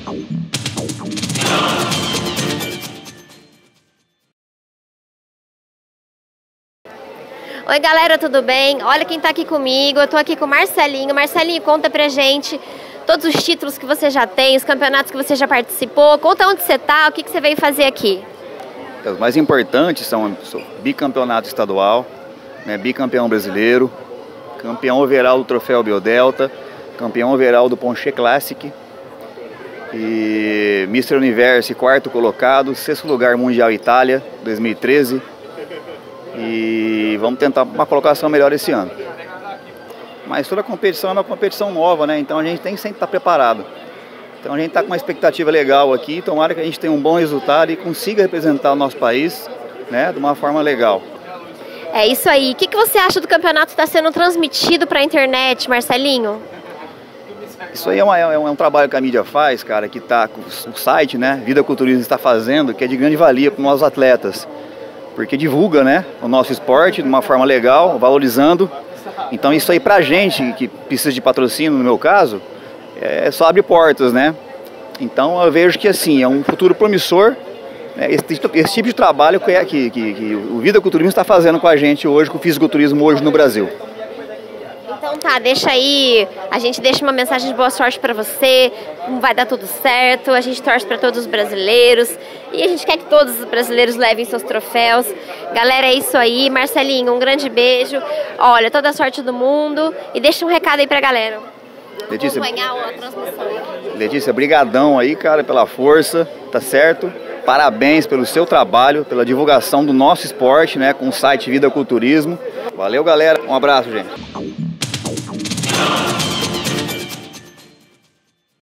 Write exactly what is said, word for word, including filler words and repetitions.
Oi galera, tudo bem? Olha quem tá aqui comigo, eu tô aqui com o Marcelinho. Marcelinho, conta pra gente todos os títulos que você já tem, os campeonatos que você já participou, conta onde você tá, o que, que você veio fazer aqui. Os mais importantes são bicampeonato estadual, né, bicampeão brasileiro, campeão overall do troféu Biodelta, campeão overall do Ponche Classic e mister Universo quarto colocado, sexto lugar mundial Itália dois mil e treze. E vamos tentar uma colocação melhor esse ano. Mas toda competição é uma competição nova, né? Então a gente tem que sempre estar preparado. Então a gente está com uma expectativa legal aqui. Tomara que a gente tenha um bom resultado e consiga representar o nosso país, né, de uma forma legal. É isso aí. O que, que você acha do campeonato que está sendo transmitido para a internet, Marcelinho? Isso aí é, uma, é um trabalho que a mídia faz, cara, que tá, o site, né, Vida Culturismo está fazendo, que é de grande valia para os nossos atletas. Porque divulga, né, o nosso esporte de uma forma legal, valorizando. Então isso aí pra gente, que precisa de patrocínio no meu caso, é, só abre portas, né? Então eu vejo que assim, é um futuro promissor, né, esse, esse tipo de trabalho que, é, que, que, que o Vida Culturismo está fazendo com a gente hoje, com o fisiculturismo hoje no Brasil. Então tá, deixa aí, a gente deixa uma mensagem de boa sorte pra você, vai dar tudo certo, a gente torce pra todos os brasileiros e a gente quer que todos os brasileiros levem seus troféus. Galera, é isso aí, Marcelinho, um grande beijo, olha, toda a sorte do mundo e deixa um recado aí pra galera. Letícia, acompanhar a transmissão. Letícia, brigadão aí, cara, pela força, tá certo? Parabéns pelo seu trabalho, pela divulgação do nosso esporte, né, com o site Vida Culturismo. Valeu, galera, um abraço, gente.